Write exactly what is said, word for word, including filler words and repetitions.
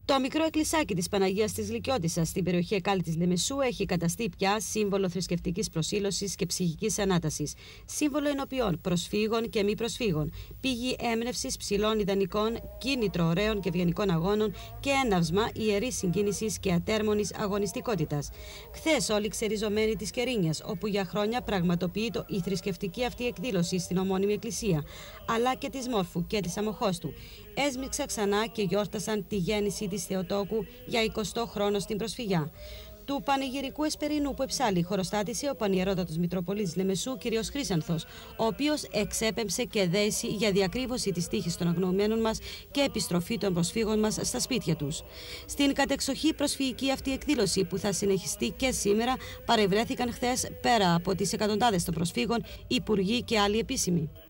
Το μικρό εκκλησάκι της Παναγίας της Λυκιώτισσας στην περιοχή Εκάλη της Λεμεσού έχει καταστεί πια σύμβολο θρησκευτικής προσήλωσης και ψυχικής ανάτασης. Σύμβολο ενωπιών, προσφύγων και μη προσφύγων, πηγή έμπνευσης ψηλών ιδανικών, κίνητρο ωραίων και ευγενικών αγώνων και έναυσμα ιερής συγκίνησης και ατέρμονης αγωνιστικότητας. Χθες, όλοι ξεριζωμένοι της Κερίνιας, όπου για χρόνια πραγματοποιείται η θρησκευτική αυτή εκδήλωση στην ομώνυμη εκκλησία, αλλά και της Μόρφου και της Αμοχώστου, έσμιξαν ξανά και γιόρτασαν τη γέννηση της Θεοτόκου για εικοστό χρόνο στην προσφυγιά. Του πανηγυρικού εσπερινού που εψάλλει χωροστάτησε ο Πανιερότατος Μητροπολίτης Λεμεσού κ. Χρύσανθος, ο οποίος εξέπεμψε και δέσει για διακρύβωση της τύχης των αγνοωμένων μας και επιστροφή των προσφύγων μας στα σπίτια τους. Στην κατεξοχή προσφυγική αυτή εκδήλωση που θα συνεχιστεί και σήμερα, παρευρέθηκαν χθες πέρα από τις εκατοντάδες των προσφύγων, υπουργοί και άλλοι επίσημοι.